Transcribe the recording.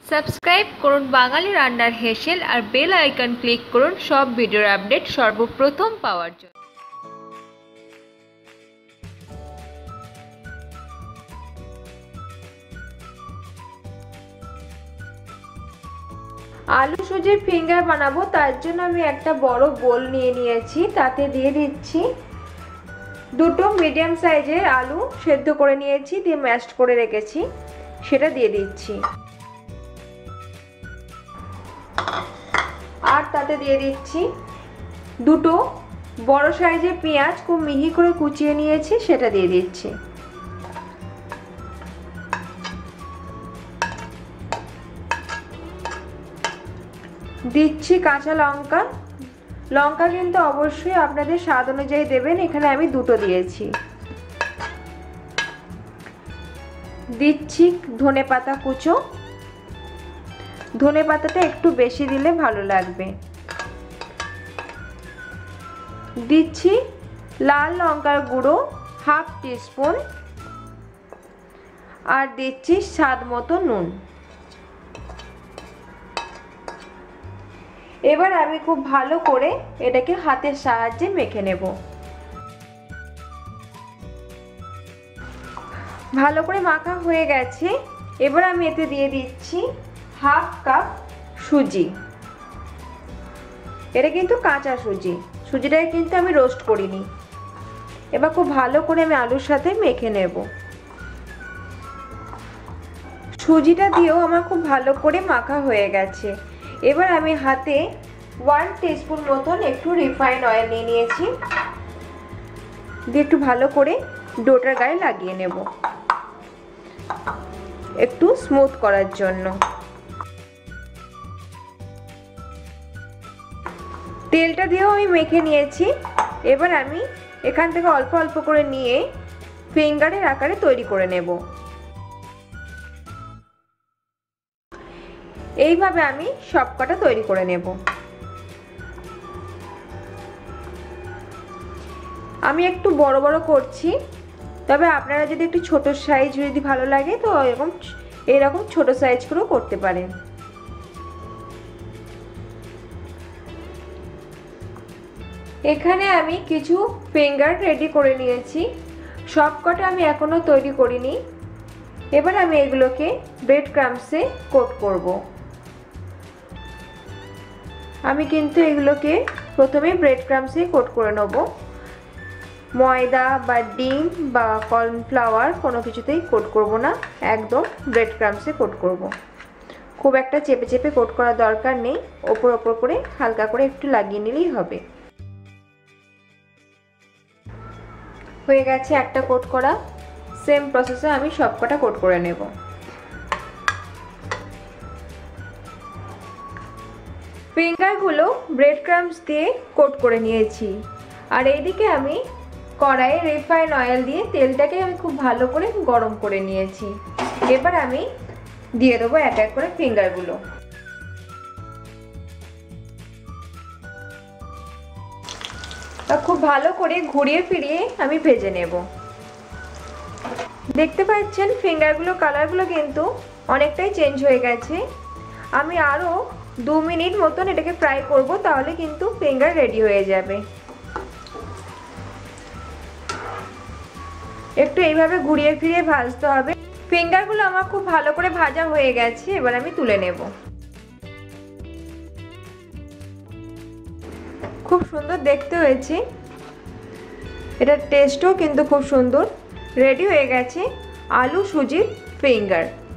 Subscribe করুন বাঙালি রান্নার হেসেল আর বেল আইকন ক্লিক করুন সব ভিডিওর আপডেট সর্বপ্রথম পাওয়ার জন্য। আলু সুজির ফিঙ্গার বানাবো, তার জন্য আমি একটা বড় বোল নিয়ে নিয়েছি। তাতে দিয়ে দিচ্ছি দুটো মিডিয়াম সাইজের আলু সেদ্ধ করে নিয়েছি, দিয়ে ম্যাশড করে রেখেছি, সেটা দিয়ে দিচ্ছি। আর তাতে দিয়ে দিচ্ছি দুটো বড় সাইজের পেঁয়াজ খুব মিহি করে কুচিয়ে নিয়েছি, সেটা দিয়ে দিচ্ছি। দিচ্ছি কাঁচা লঙ্কা। লঙ্কা কিন্তু অবশ্যই আপনাদের স্বাদ অনুযায়ী দেবেন, এখানে আমি দুটো দিয়েছি। দিচ্ছি ধনেপাতা কুচো। ধনেপাতাটা একটু বেশি দিলে ভালো লাগবে। দিচ্ছি লাল লঙ্কার গুঁড়ো হাফ টিস্পুন, আর দিচ্ছি স্বাদ মতো নুন। এবার আমি খুব ভালো করে এটাকে হাতের সাহায্যে মেখে নেব। ভালো করে মাখা হয়ে গেছে। এবার আমি এতে দিয়ে দিচ্ছি হাফ কাপ সুজি। এটা কিন্তু কাঁচা সুজি, সুজিটাকে কিন্তু আমি রোস্ট করিনি। এবার খুব ভালো করে আমি আলুর সাথে মেখে নেব। সুজিটা দিয়েও আমার খুব ভালো করে মাখা হয়ে গেছে। এবার আমি হাতে 1 টিস্পুন মতন একটু রিফাইন অয়েল নিয়ে নিয়েছি, দিয়ে একটু ভালো করে ডোটার গায়ে লাগিয়ে নেব একটু স্মুথ করার জন্য। তেলটা দিয়েও আমি মেখে নিয়েছি। এবার আমি এখান থেকে অল্প অল্প করে নিয়ে ফিঙ্গারের আকারে তৈরি করে নেব। এইভাবে আমি সবকটা তৈরি করে নেব। আমি একটু বড় বড় করছি, তবে আপনারা যদি একটু ছোট সাইজ যদি ভালো লাগে তো এরকম ছোট সাইজ করেও করতে পারেন। এখানে আমি কিছু ফিঙ্গার রেডি করে নিয়েছি, সবকটা আমি এখনো তৈরি করিনি। এবার আমি এগুলোকে ব্রেড ক্রাম্বসে কোট করব। আমি কিন্তু এগুলোকে প্রথমে ব্রেড ক্রাম্বসে কোট করে নেব। ময়দা বা ডিম বা কর্নফ্লাওয়ার কোনো কিছুতেই কোট করব না, একদম ব্রেড ক্রাম্বসে কোট করব। খুব একটা চেপে চেপে কোট করার দরকার নেই, ওপর ওপর করে হালকা করে একটু লাগিয়ে নিলেই হবে। হয়ে গেছে একটা কোট করা। সেম প্রসেসে আমি সবকটা কোট করে নেব। ফিঙ্গারগুলো ব্রেড ক্রাম্বস দিয়ে কোট করে নিয়েছি, আর এইদিকে আমি কড়াইয়ে রিফাইন অয়েল দিয়ে তেলটাকে আমি খুব ভালো করে গরম করে নিয়েছি। এবার আমি দিয়ে দেবো এক এক করে ফিঙ্গারগুলো। খুব ভালো করে ঘুরিয়ে ফিরিয়ে আমি ভেজে নেব। দেখতে পাচ্ছেন ফিঙ্গারগুলো কালারগুলো কিন্তু অনেকটাই চেঞ্জ হয়ে গেছে। আমি আরও 2 মিনিট মতন এটাকে ফ্রাই করব, তাহলে কিন্তু ফিঙ্গার রেডি হয়ে যাবে। একটু এইভাবে ঘুরিয়ে ফিরিয়ে ভাজতে হবে। ফিঙ্গারগুলো আমার খুব ভালো করে ভাজা হয়ে গেছে। এবার আমি তুলে নেব। খুব সুন্দর দেখতে হয়েছে, এটার টেস্টও কিন্তু খুব সুন্দর। রেডি হয়ে গেছে আলু সুজির ফিঙ্গার।